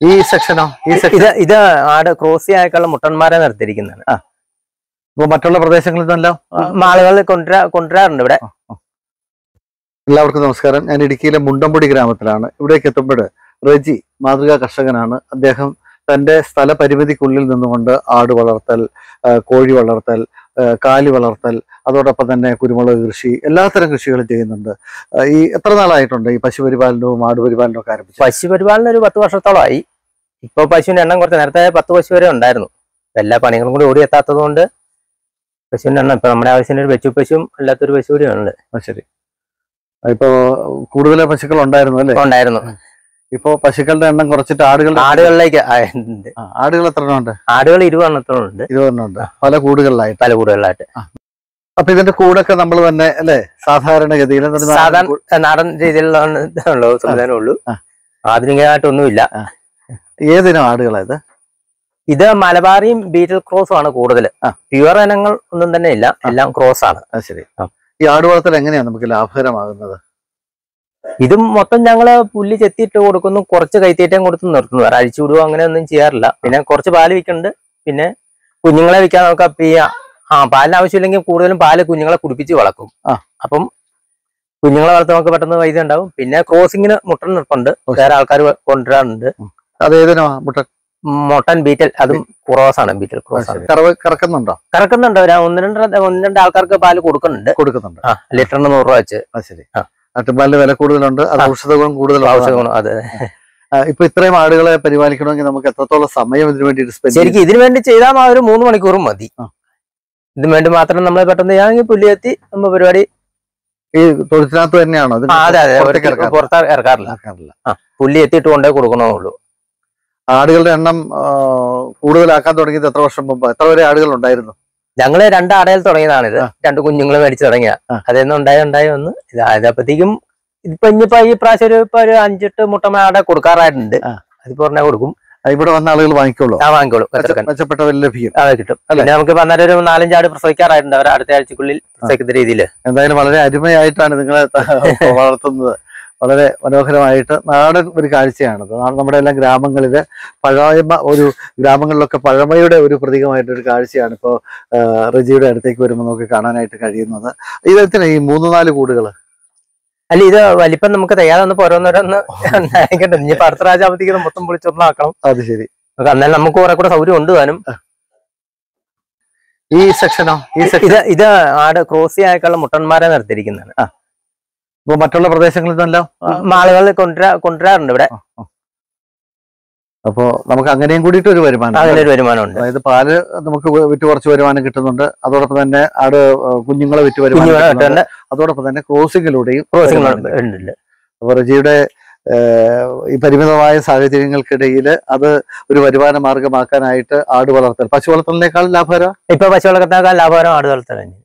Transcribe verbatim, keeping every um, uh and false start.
ഈ സെക്ഷനോ ഈ ഇത് ഇത് ആട് ക്രോസി ആയിട്ടുള്ള മുട്ടന്മാരെ നിർത്തിയിരിക്കുന്നതാണ്. ഇപ്പൊ മറ്റുള്ള പ്രദേശങ്ങളിൽ നിന്നെല്ലാം ആളുകൾ കൊണ്ടുവരാ കൊണ്ടുവരാറുണ്ട് ഇവിടെ. എല്ലാവർക്കും നമസ്കാരം. ഞാൻ ഇടുക്കിയിലെ മുണ്ടമ്പൊടി ഗ്രാമത്തിലാണ്. ഇവിടേക്ക് എത്തുമ്പോൾ റെജി മാതൃകാ കർഷകനാണ്. അദ്ദേഹം തന്റെ സ്ഥല പരിമിതിക്കുള്ളിൽ നിന്നുകൊണ്ട് ആട് വളർത്തൽ, കോഴി വളർത്തൽ, കാലി വളർത്തൽ, അതോടൊപ്പം തന്നെ കുരുമുളക് കൃഷി, എല്ലാത്തരം കൃഷികളും ചെയ്യുന്നുണ്ട്. ഈ എത്ര നാളായിട്ടുണ്ട് ഈ പശുപരിപാലനവും ആടുപരിപാലനവും ഒക്കെ ആരംഭിച്ചു? പശുപരിപാലനം ഒരു പത്ത് വർഷത്തോളമായി. ഇപ്പൊ പശുവിന്റെ എണ്ണം കുറച്ച്, നേരത്തെ പത്ത് പശു വരെ ഉണ്ടായിരുന്നു. എല്ലാ പണികളും കൂടി ഓടി എത്താത്തത് കൊണ്ട് പശുവിന്റെ എണ്ണം ഇപ്പൊ നമ്മുടെ ആവശ്യത്തിന് ഒരു വെച്ചു പശുവും അല്ലാത്തൊരു പശു കൂടി ഉണ്ട്. ശരി. ഇപ്പൊ കൂടുതൽ പശുക്കൾ ഉണ്ടായിരുന്നു അല്ലേ? ഉണ്ടായിരുന്നു. ഇപ്പൊ പശുക്കളുടെ എണ്ണം കുറച്ചിട്ട് ആടുകളുടെ ആടുകളിലേക്ക് ആടുകൾ എത്ര എണ്ണം ഉണ്ട്? ആടുകൾ ഇരുപതെണ്ണത്തോളം ഉണ്ട്. ഇരുപതെണ്ണം ഉണ്ട്, പല കൂടുകളിലായിട്ട് പല കൂടുകളിലായിട്ട്. അപ്പൊ ഇതിന്റെ കൂടൊക്കെ നമ്മൾ തന്നെ അല്ലേ സാധാരണഗതിയിൽ സാധാരണ നാടൻ രീതിയിലുള്ള സംവിധാനം ഉള്ളൂ, ആധുനികമായിട്ടൊന്നുമില്ല. ഏതിനും ആടുകളായത്? ഇത് മലബാറിയും ബീറ്റൽ ക്രോസും ആണ് കൂടുതൽ. പ്യുവർ ഇനങ്ങൾ ഒന്നും തന്നെ ഇല്ല, എല്ലാം ക്രോസ് ആണ്. ശരി. ഈ ആട് വളർത്തൽ എങ്ങനെയാണ് നമുക്ക് ലാഭകരമാകുന്നത്? ഇതും മൊത്തം ഞങ്ങള് പുല്ല് ചെത്തിയിട്ട് കൊടുക്കുന്നു, കുറച്ച് കൈത്തീറ്റയും കൊടുത്ത് നിർത്തുന്നു. വേറെ അഴിച്ചു വിടുവോ അങ്ങനെ ഒന്നും ചെയ്യാറില്ല. പിന്നെ കുറച്ച് പാല് വിൽക്കുന്നുണ്ട്. പിന്നെ കുഞ്ഞുങ്ങളെ വിൽക്കാൻ നോക്കാം. ആ പാലിന് ആവശ്യമില്ലെങ്കിൽ കൂടുതലും പാല് കുഞ്ഞുങ്ങളെ കുടിപ്പിച്ച് വളർത്തും. അപ്പം കുഞ്ഞുങ്ങളെ വളർത്താൻ നമുക്ക് പെട്ടെന്ന് വൈദ്യ ഉണ്ടാവും. പിന്നെ ക്രോസിങ്ങിന് മുട്ടൻ നിർപ്പുണ്ട്, വേറെ ആൾക്കാർ കൊണ്ടുവരാറുണ്ട്. അതേതിനാ മുട്ടൻ? മൊട്ടൻ ബീറ്റൽ, അതും ക്രോസ് ആണ്. ബീറ്റൽ ക്രോസ് ആണ്. കറക്കുന്നുണ്ടോ? കറക്കുന്നുണ്ട്. ഒന്ന് രണ്ട് ഒന്ന് രണ്ട് ആൾക്കാർക്ക് പാല് കൊടുക്കുന്നുണ്ട്. കൊടുക്കുന്നുണ്ട് ആ ലിറ്ററിന് നൂറ് രൂപ വെച്ച്. ശരി. ആട്ടുപാലിന് വില കൂടുതലുണ്ട്, അത് ഔഷധഗുണം കൂടുതൽ. ഔഷധഗുണം. അതെ. ഇപ്പൊ ഇത്രയും ആടുകളെ പരിപാലിക്കണമെങ്കിൽ നമുക്ക് എത്രത്തോളം സമയം ഇതിനു വേണ്ടി? ശരിക്കും ഇതിനു വേണ്ടി ചെയ്താൽ ഒരു മൂന്ന് മണിക്കൂറും മതി. ഇതിനു വേണ്ടി മാത്രം നമ്മൾ പെട്ടെന്ന് ചെയ്യാമെങ്കിൽ പുല്ല് എത്തി നമ്മൾ പരിപാടി. ഈ തൊഴുത്തിനകത്ത് തന്നെയാണോ? അതെ അതെ, പുറത്ത് ഇറക്കാറില്ല. ആ പുല്ല് എത്തിയിട്ട് കൊണ്ടേ കൊടുക്കണമുള്ളൂ. ആടുകളുടെ എണ്ണം കൂടുതലാക്കാൻ തുടങ്ങിയത് എത്ര വർഷം മുമ്പ്? എത്ര വരെ ആടുകൾ ഉണ്ടായിരുന്നു? ഞങ്ങള് രണ്ട് ആടയിൽ തുടങ്ങിയതാണിത്. രണ്ട് കുഞ്ഞുങ്ങൾ മേടിച്ച് തുടങ്ങിയ അതെന്നും ഉണ്ടായി ഉണ്ടായി വന്ന് ഇതായപ്പോഴത്തേക്കും ഇപ്പൊ ഇനിയിപ്പോ ഈ പ്രാവശ്യം ഒരു ഇപ്പൊ ഒരു അഞ്ചെട്ട് മുട്ടമ ആടെ കൊടുക്കാറായിട്ടുണ്ട്. അതിപ്പോ പറഞ്ഞാൽ കൊടുക്കും. ഇവിടെ വന്ന ആളുകൾ വാങ്ങിക്കോളൂ. ആ വാങ്ങിക്കോളൂ. മെച്ചപ്പെട്ട വില ലഭിക്കും. അതെ, കിട്ടും. പിന്നെ നമുക്ക് വന്നാലും ഒരു നാലഞ്ചാട് പ്രസവിക്കാറായിട്ടുണ്ട്. അവർ അടുത്ത ആഴ്ചക്കുള്ളിൽ പ്രസവിക്കുന്ന രീതിയിൽ. എന്തായാലും വളരെ അരുമയായിട്ടാണ് നിങ്ങളെ വളർത്തുന്നത്. വളരെ മനോഹരമായിട്ട് നാടൻ ഒരു കാഴ്ചയാണത്. നമ്മുടെ എല്ലാം ഗ്രാമങ്ങളില് പഴമ, ഒരു ഗ്രാമങ്ങളിലൊക്കെ പഴമയുടെ ഒരു പ്രതീകമായിട്ടൊരു കാഴ്ചയാണ് ഇപ്പോൾ റെജിയുടെ അടുത്തേക്ക് വരുമ്പോൾ നമുക്ക് കാണാനായിട്ട് കഴിയുന്നത്. ഇതെന്തിനാ ഈ മൂന്ന് നാല് കൂടുകൾ? അല്ല, ഇത് വലിപ്പം നമുക്ക് തയ്യാതെ വന്ന് ഓരോന്നോരോന്ന് ആയിക്കട്ടെ. ഇനി അടുത്ത രാജാവധിക്ക് മൊത്തം പൊളിച്ചൊന്നാക്കണം. അത് ശരി. എന്നാലും നമുക്ക് കുറെ കൂടെ സൗകര്യം ഉണ്ട് താനും. ഈ സെക്ഷനോ? ഈ ഇത് ഇത് ആട് ക്രോസി ആയിട്ടുള്ള മുട്ടന്മാരെ നിർത്തിയിരിക്കുന്നതാണ്. ഇപ്പൊ മറ്റുള്ള പ്രദേശങ്ങളിൽ നിന്നെല്ലാം ആളുകൾ കൊണ്ടുവരാ കൊണ്ടുവരാറുണ്ട് ഇവിടെ. അപ്പോ നമുക്ക് അങ്ങനെയും കൂടിയിട്ട് ഒരു വരുമാനം, അങ്ങനെ ഒരു വരുമാനമുണ്ട്. അതായത് പാല് നമുക്ക് വിറ്റ് കുറച്ച് വരുമാനം കിട്ടുന്നുണ്ട്. അതോടൊപ്പം തന്നെ ആട് കുഞ്ഞുങ്ങളെ വിറ്റ് വരുമാനം, അതോടൊപ്പം തന്നെ ക്രോസിങ്ങിലൂടെയും. അപ്പൊ റെജിയുടെ ഈ പരിമിതമായ സാഹചര്യങ്ങൾക്കിടയിൽ അത് ഒരു വരുമാന മാർഗമാക്കാനായിട്ട് ആട് വളർത്തൽ, പശു വളർത്തലിനേക്കാൾ ലാഭകരം. ഇപ്പൊ പശു വളർത്തലിനേക്കാൾ ലാഭകരം ആട് വളർത്തൽ.